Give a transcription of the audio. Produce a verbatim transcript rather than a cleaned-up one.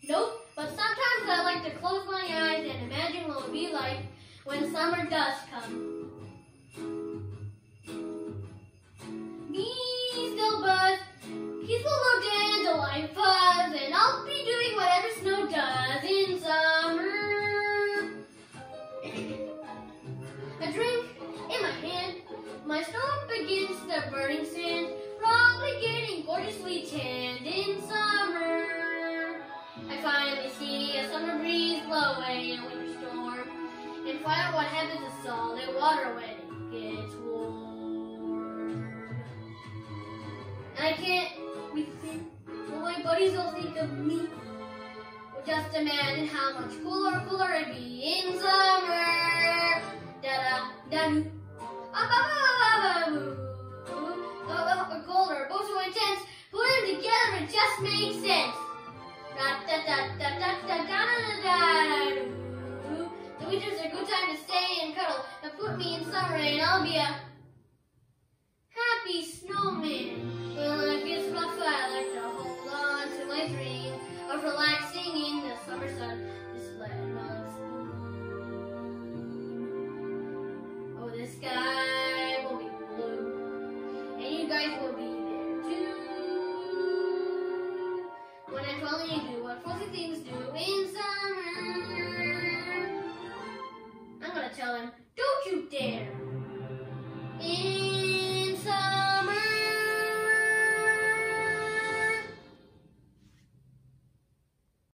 Nope, but sometimes I like to close my eyes and imagine what it would be like when summer does come. Bees still buzz, peaceful low dandelion fuzz, and I'll be doing whatever snow does in summer. A drink in my hand, my stove against the burning sand, probably getting gorgeously tanned in summer. I finally see a summer breeze blow away a winter storm, and find out what happens to solid water when it gets warm. And I can't wait to see what my buddies will think of me. Well, just imagine how much cooler, cooler it'd be in summer. Da da da. Ah ba ba ba ba ba.